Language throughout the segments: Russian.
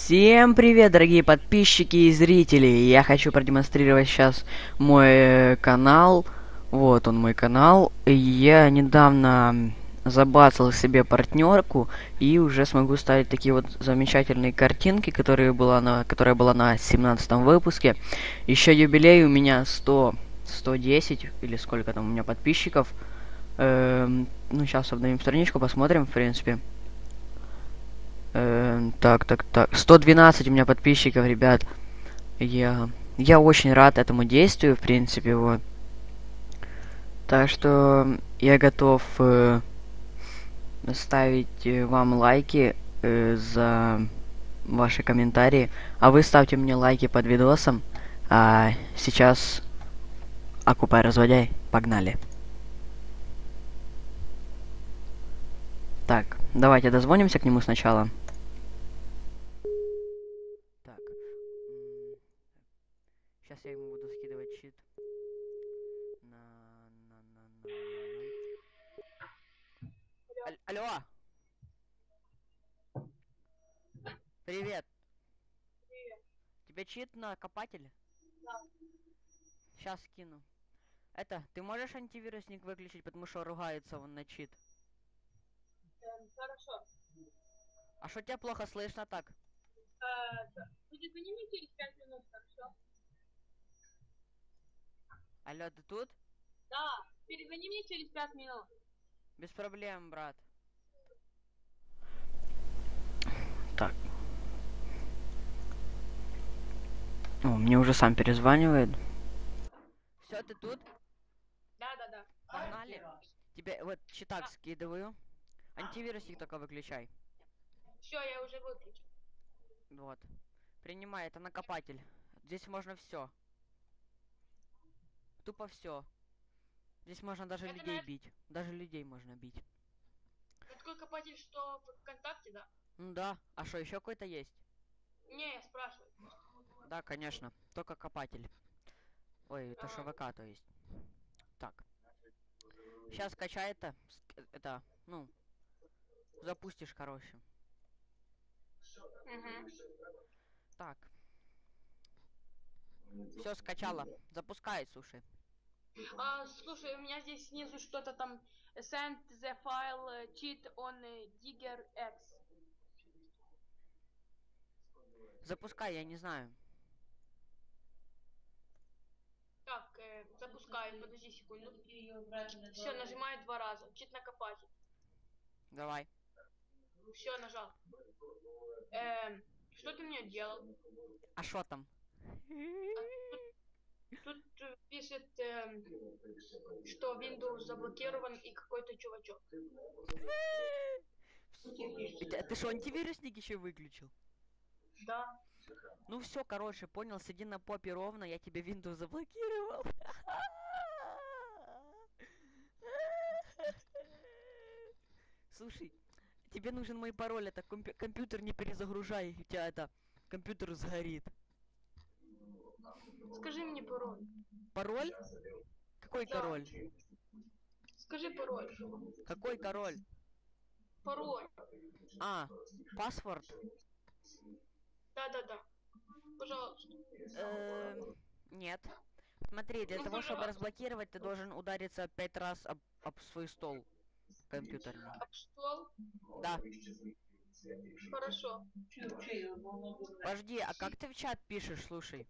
Всем привет, дорогие подписчики и зрители! Я хочу продемонстрировать сейчас мой канал. Вот он, мой канал. Я недавно забацал себе партнерку и уже смогу ставить такие вот замечательные картинки, которая была на 17 выпуске. Еще юбилей у меня 110 или сколько там у меня подписчиков. Ну, сейчас обновим страничку, посмотрим, в принципе. Так. 112 у меня подписчиков, ребят. Я очень рад этому действию, в принципе, вот. Так что я готов ставить вам лайки за ваши комментарии. А вы ставьте мне лайки под видосом. А сейчас окупай, разводяй. Погнали. Так, давайте дозвонимся к нему сначала. Так. Сейчас я ему буду скидывать щит. Алло! Привет! Привет. Тебе чит на копатель? Да. Сейчас скину. Ты можешь антивирусник выключить, потому что ругается он на чит? Хорошо. А что тебя плохо слышно так? Перезвони мне через 5 минут, хорошо? Алло, ты тут? Да, перезвони мне через 5 минут. Без проблем, брат. Так. О, мне уже сам перезванивает. Все, ты тут? Да. Погнали. Тебе вот читак скидываю. Антивирусник только выключай. Все, я уже выключил. Вот. Принимай, это накопатель. Здесь можно все. Тупо все. Здесь можно даже Это людей бить. Даже людей можно бить. Это такой копатель, что в ВКонтакте, да? Ну да. А что, еще какой-то есть? Не, я спрашиваю. Да, конечно. Только копатель. Ой, это ШВК, то есть. Так. Сейчас скачай это, ну, запустишь, короче. Угу. Так. Все скачала. Запускай, слушай. Слушай, у меня здесь снизу что-то там send the file cheat on Digger X. Запускай, я не знаю. Так, запускаю, подожди секунду. Все, нажимаю 2 раза. Чит накопатель. Давай. Все, нажал. Что ты мне делал? А что там? Тут пишет, что Windows заблокирован и какой-то чувачок. Ты что, антивирусник еще выключил? Да. Ну все, короче, понял, сиди на попе ровно, я тебе Windows заблокировал. Слушай, тебе нужен мой пароль, это компьютер не перезагружай, у тебя это, компьютер сгорит. Скажи мне пароль. Пароль? Какой Да. король? Скажи пароль. Какой король? Пароль. А, паспорт? Да. Пожалуйста. Нет. Смотри, для Ну, того, чтобы пожалуйста. разблокировать, ты должен удариться 5 раз об свой стол компьютерный. Об стол? Да. Хорошо. Подожди, а как ты в чат пишешь, слушай?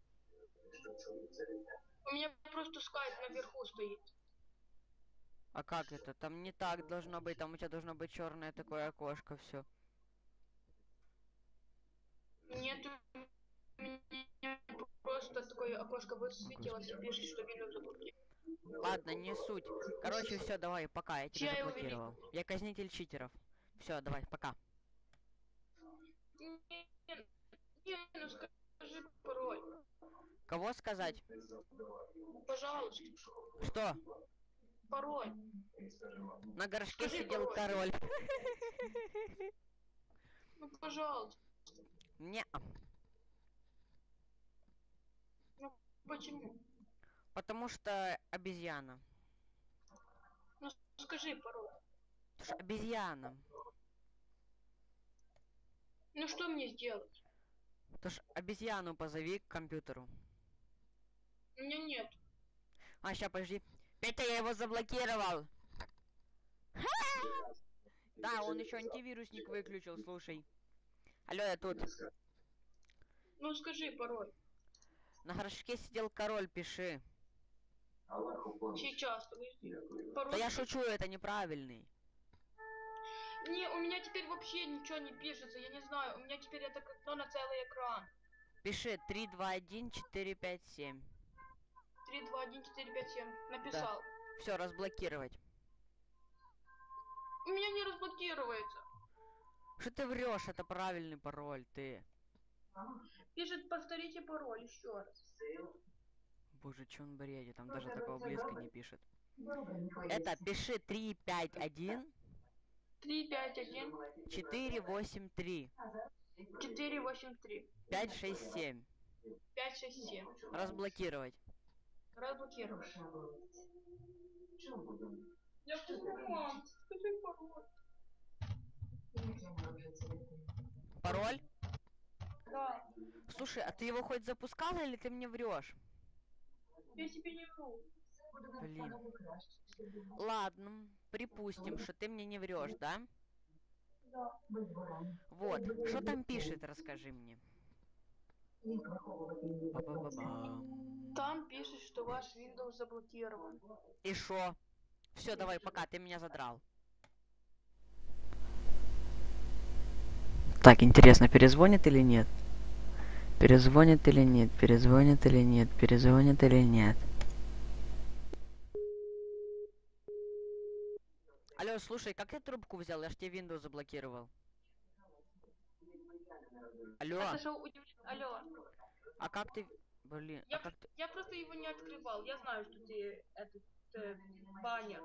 У меня просто скайп наверху стоит. А как это? Там не так должно быть, там у тебя должно быть черное такое окошко, все. Нет, у меня просто такое окошко высветилось и пишет, что Windows заблокирован. Ладно, не суть. Короче, все, давай, пока, я тебя Чья его заблокировал. Я казнитель читеров. Все, давай, пока. Ну скажи пароль. Кого сказать? Пожалуйста. Что? Пароль. На горшке Скажи сидел пароль. король. Ну, пожалуйста. Не. Ну, почему? Потому что обезьяна. Ну, скажи пароль. Потому что обезьяна. Ну, что мне сделать? То ж обезьяну позови к компьютеру. У меня нет. А, ща, подожди. Петя, я его заблокировал. Да, он еще антивирусник выключил, слушай. Алло, я тут. Ну скажи пароль. На горшке сидел король, пиши. Сейчас, подожди. Пароль. Да я шучу, это неправильный. Не, у меня теперь вообще ничего не пишется, я не знаю. У меня теперь это окно на целый экран. Пиши 3, 2, 1, 4, 5, 7. 3, 2, 1, 4, 5, 7. Написал. Все, разблокировать. У меня не разблокируется. Что ты врешь? Это правильный пароль, ты. Пишет, повторите пароль еще раз. Боже, че он бредит? Там даже такого близко не пишет. Это пиши 3, 5, 1, 3, 5, 1, 4, 8, 3, 4, 8, 3, 5, 6, 7. 5, 6, 7. Разблокировать. Разблокировать. Я понимаю. Скажи пароль. Пароль? Да. Слушай, а ты его хоть запускала или ты мне врешь? Я тебе не вру. Блин. Ладно, припустим, что ты мне не врешь, да? Да. Вот, что там пишет, расскажи мне. Ба-ба-ба-бам. Там пишет, что ваш Windows заблокирован. И шо? Все, давай, пока, ты меня задрал. Так, интересно, перезвонит или нет? Перезвонит или нет? Перезвонит или нет? Перезвонит или нет? Алло, слушай, как я трубку взял? Я ж тебе Windows заблокировал. Алло, Это шоу Алло. а как ты... Блин, а как ты... Я просто его не открывал. Я знаю, что ты этот баннер.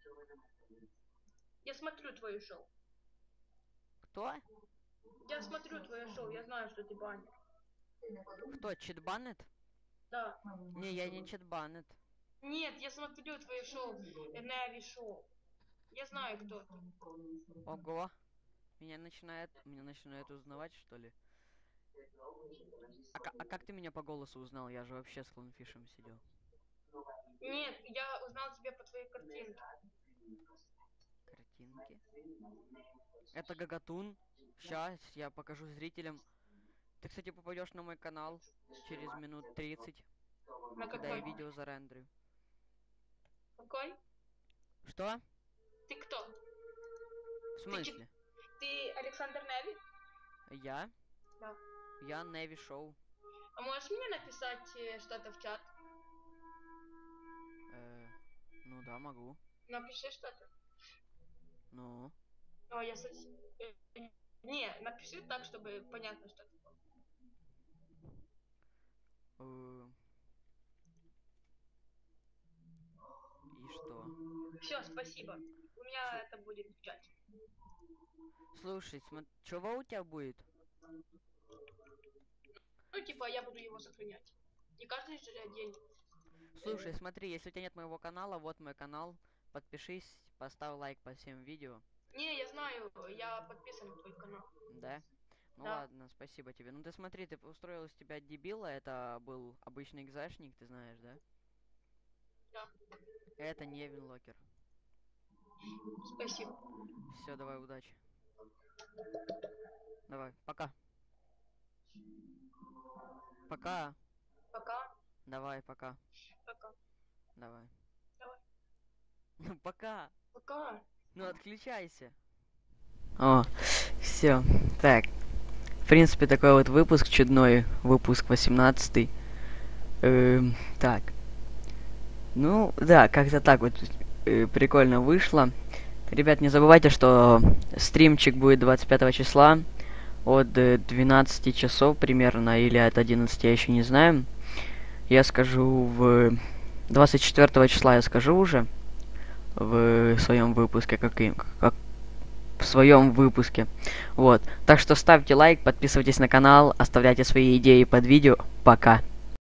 Я смотрю твое шоу. Кто? Я смотрю твое шоу, я знаю, что ты баннер. Кто, читбанет? Да. Не, я не читбанет. Нет, я смотрю твое шоу, Нави шоу. Я знаю, кто ты. Ого. Меня начинает узнавать, что ли? А как ты меня по голосу узнал? Я же вообще с клонфишем сидел. Нет, я узнал тебя по твоей картинке. Картинки? Это Гагатун. Сейчас я покажу зрителям. Ты, кстати, попадешь на мой канал через минут 30. На Когда я какой? видео зарендрю. Какой? Что? Ты кто? В смысле? Ты Александр Неви? Я? Да. Я Неви Шоу. А можешь мне написать что-то в чат? Ну да, могу. Напиши что-то. Ну. О, я Не, напиши так, чтобы понятно, что это было. И что? Все, спасибо. У меня это будет в чате. Слушай, чего у тебя будет? Ну, типа, я буду его сохранять. Не каждый же день. Слушай, смотри, если у тебя нет моего канала, вот мой канал. Подпишись, поставь лайк по всем видео. Не, я знаю, я подписан на твой канал. Да? Ну Да. ладно, спасибо тебе. Ну ты смотри, ты устроил из тебя дебила, это был обычный экзашник, ты знаешь, да? Да. Это не Винлокер. Спасибо. Все, давай, удачи. Давай, пока. Пока. Пока. Давай, пока. Пока. Давай. Давай. Ну пока. Пока. Ну отключайся. О, все. Так. В принципе, такой вот выпуск чудной. Выпуск 18. Так. Ну, да, как-то так вот прикольно вышло. Ребят, не забывайте, что стримчик будет 25 числа от 12 часов примерно, или от 11, я еще не знаю. Я скажу в 24 числа, я скажу уже в своем выпуске, как в своем выпуске. Вот. Так что ставьте лайк, подписывайтесь на канал, оставляйте свои идеи под видео. Пока.